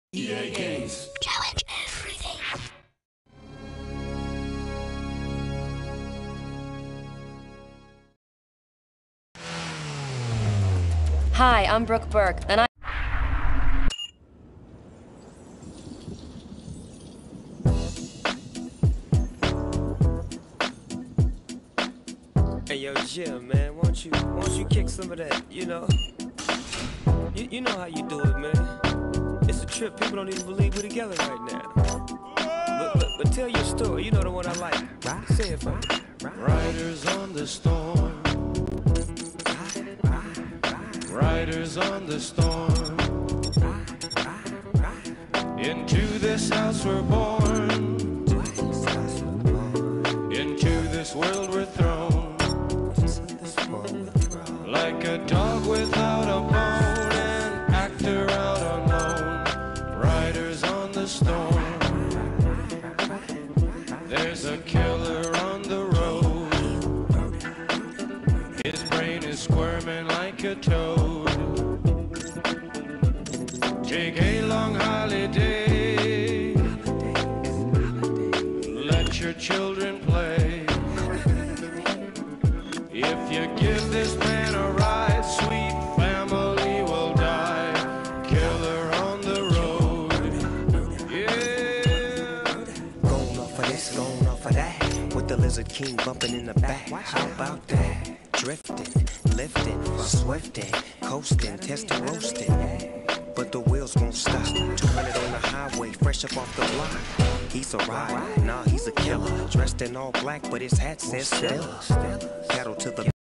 EA Games. Challenge everything. Hi, I'm Brooke Burke, and Hey yo, Jim, man, won't you kick some of that, you know? You know how you do it, man. It's a trip, people don't even believe we're together right now. But tell your story, you know the one I like. Say it for me. Riders on the storm. Riders on the storm. Into this house we're born. Into this world we're thrown. Like a dog without a bone, an actor out alone. Riders on the storm. There's a killer on the road. His brain is squirming like a toad. Take a long holiday. Let your children play. If you give this man a ride, sweet family will die. Killer on the road. Yeah. Going off of this, going off of that. With the Lizard King bumping in the back. How about that? Drifting, lifting, swifting, coasting, testing, roasting. But the wheels won't stop. 200 on the highway, fresh up off the block. He's a rider, nah, he's a killer. Dressed in all black, but his hat says Stella. Pedal to the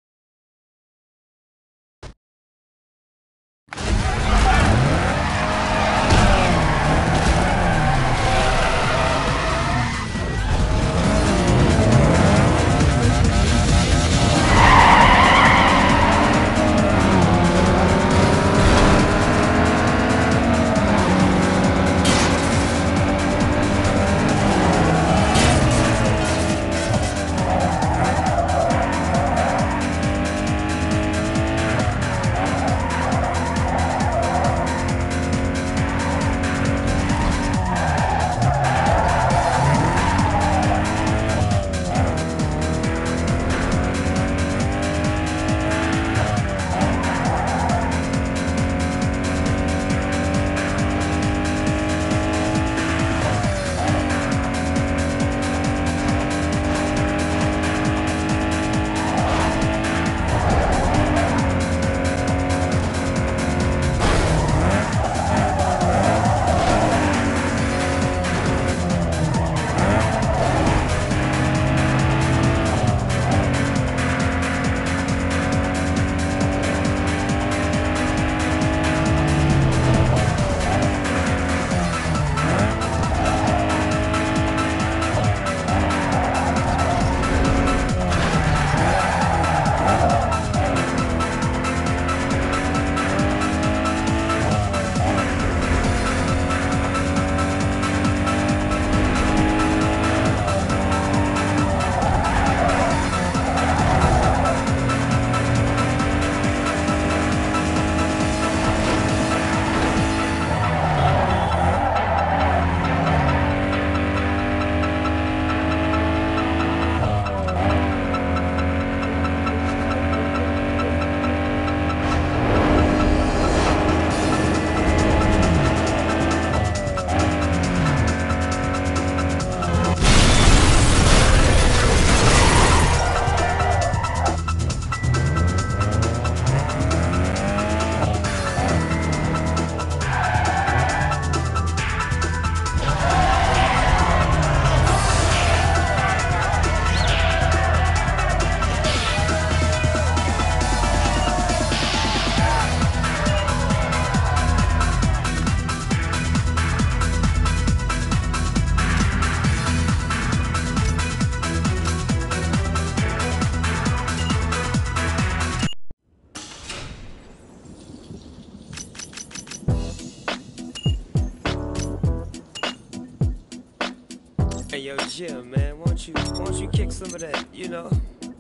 Hey yo, Jim, man, won't you kick some of that, you know?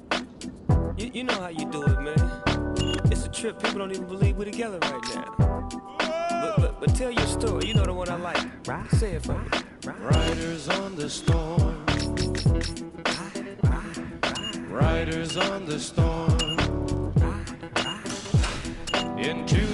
You know how you do it, man. It's a trip, people don't even believe we're together right now. But tell your story. You know the one I like. Right? Say it for me. Riders on the storm. Riders on the storm. Into